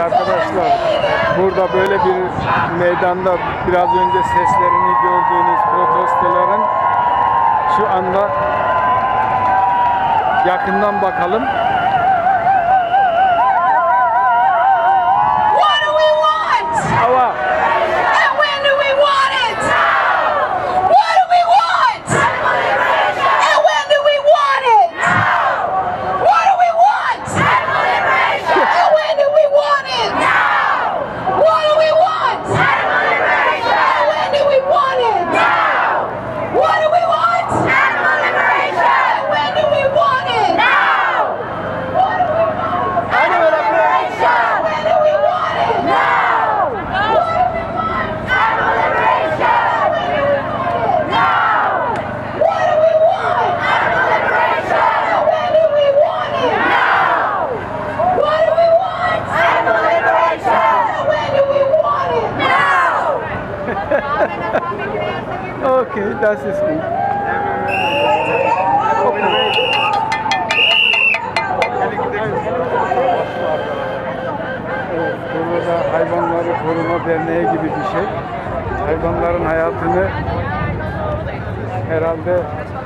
arkadaşlar, burada böyle bir meydanda biraz önce seslerini gördüğünüz protestoların şu anda yakından bakalım. Okay, that's his speech. Evet, burada hayvanları koruma derneği gibi bir şey. Hayvanların hayatını herhalde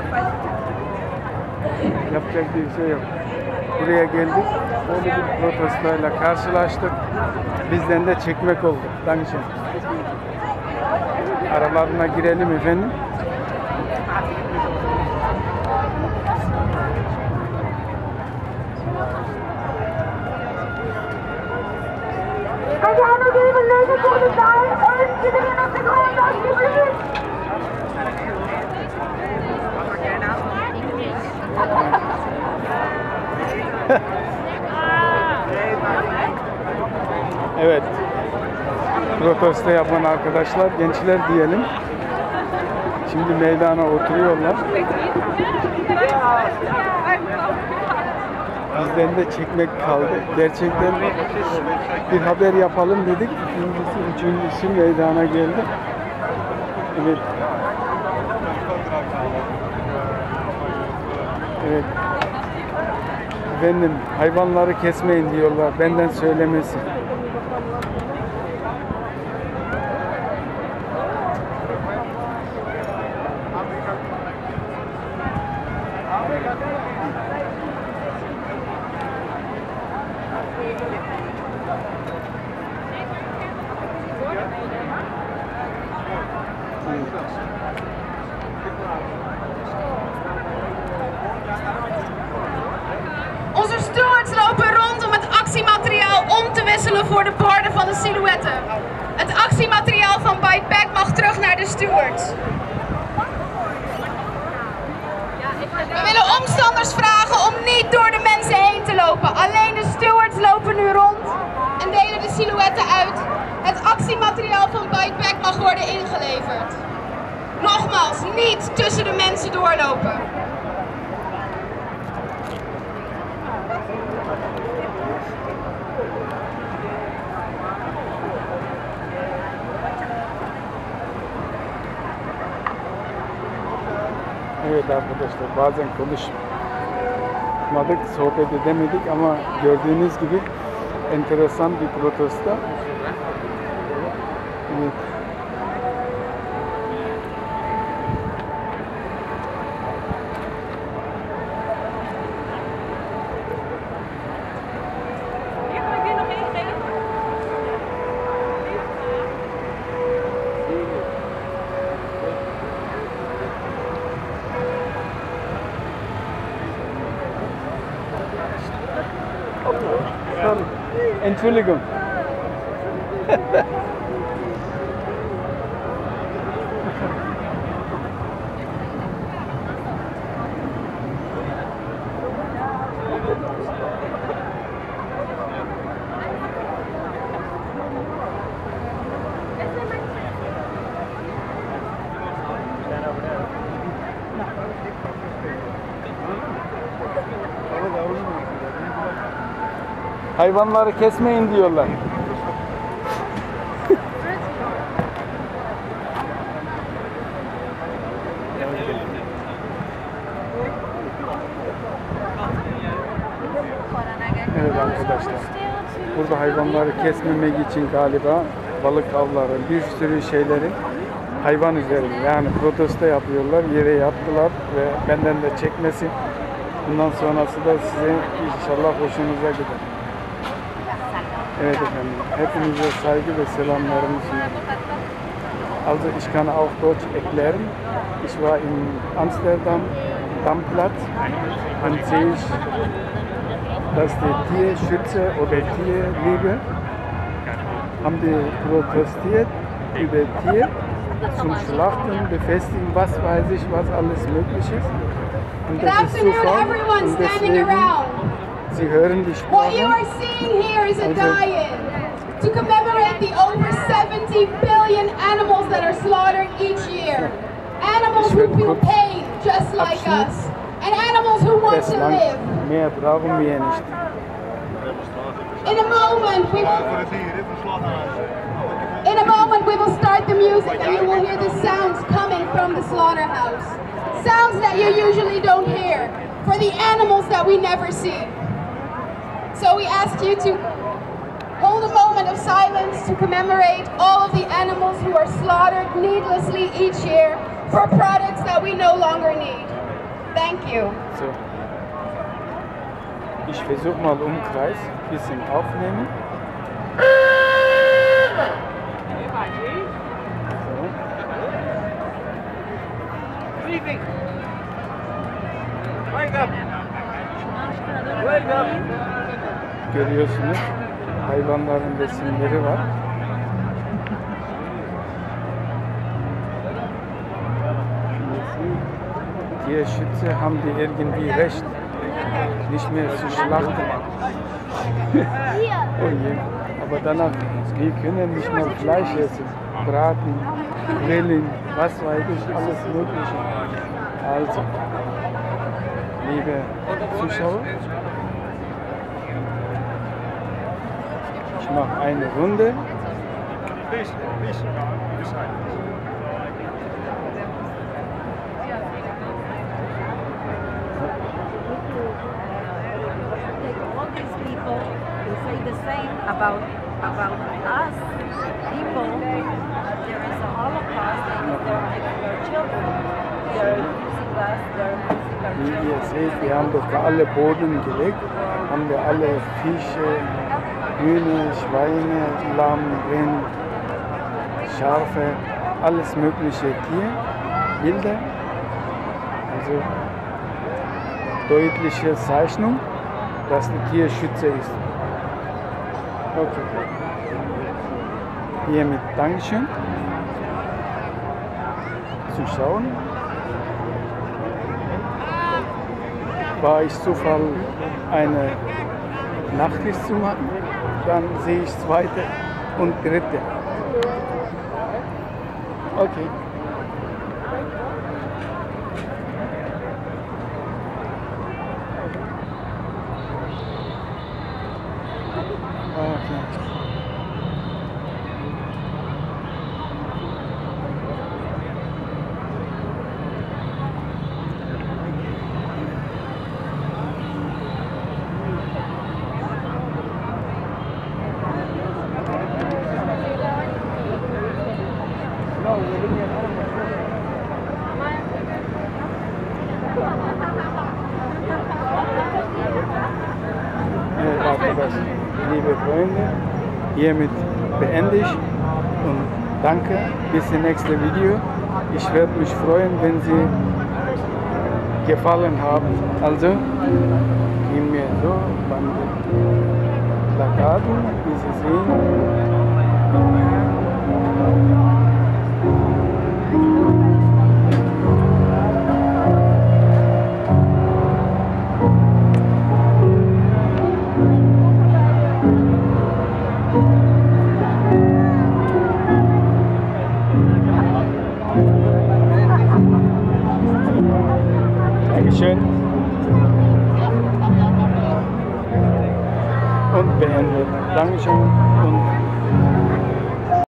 yapacak bir şey yok. Buraya geldik, böyle bir protestoyla karşılaştık. Bizden de çekmek oldu. Dankeschön. Aralarına girelim efendim. Evet. Protesto yapan arkadaşlar, gençler diyelim. Şimdi meydana oturuyorlar. Bizden de çekmek kaldı. Gerçekten bir haber yapalım dedik. İkincisi, üçüncüsü meydana geldi. Evet. Evet. Efendim, hayvanları kesmeyin diyorlar. Benden söylemesi. Onze stewards lopen rond om het actiemateriaal om te wisselen voor de borden van de silhouetten. Het actiemateriaal van Bite Back mag terug naar de stewards. We willen omstanders vragen om niet door de mensen heen te lopen. Alleen de stewards lopen nu rond en delen de silhouetten uit. Het actiemateriaal van Bite Back mag worden ingeleverd. Nogmaals, niet tussen de mensen doorlopen. Evet arkadaşlar, bazen konuşmadık, sohbet edemedik ama gördüğünüz gibi enteresan bir protesto. Evet. Sorry. Entschuldigung. Hayvanları kesmeyin diyorlar. Evet arkadaşlar. burada hayvanları kesmemek için galiba balık avları, bir sürü şeyleri hayvan üzerinde yani protesto yapıyorlar, yere yattılar ve benden de çekmesi. Bundan sonrası da size inşallah hoşunuza gider. Evet efendim, hepinize saygı ve selamlarımı sunuyorum. Also ich kann auch Deutsch erklären. Ich war in Amsterdam, Damplatz und sehe ich, dass die Tierschützer oder Tierliebe haben die protestiert über Tier zum Schlachten, befestigen, was weiß ich, was alles möglich ist. Und Good afternoon, everyone standing around. Sie hören die What you Sprache. are seeing here is a die-in to commemorate the over 70 billion animals that are slaughtered each year. Animals who feel pain just like us, and animals who want to Bislang live. mehr brauchen wir nicht. In a moment we will start the music and you will hear the sounds coming from the slaughterhouse. Sounds that you usually don't hear, for the animals that we never see. So we ask you to hold a moment of silence to commemorate all of the animals who are slaughtered needlessly each year for products that we no longer need. Thank you. So. Ich versuche mal Umkreis ein bisschen aufnehmen. Görüyorsunuz hayvanların resimleri var. Tierschützer haben die irgendwie recht, nicht mehr zu schlachten. Oh je. Aber danach, wir können nicht mehr Fleisch essen, braten, grillen, was weiß ich, alles Mögliche. Also, liebe Zuschauer, ich mache eine Runde. The same about us people. There is a Holocaust and they're children. They're using us, they're using our Wie children. ihr seht, wir haben doch alle Boden gelegt, haben wir alle Fische, Hühner, Schweine, Lamm, Rind, Schafe, alles mögliche Tierbilder. Also deutliche Zeichnung, dass die Tierschützer ist. Okay. Hiermit Dankeschön. Zuschauen. War ich Zufall, eine Nachricht zu machen, dann sehe ich zweite und dritte. Okay. Arkadaşlar, liebe Freunde, hiermit beende ich und danke, bis zum nächsten Video. Ich werde mich freuen, wenn Sie gefallen haben. Also, gehen wir so beim Plakaten, wie Sie sehen. Dankeschön. Und beendet. Dankeschön und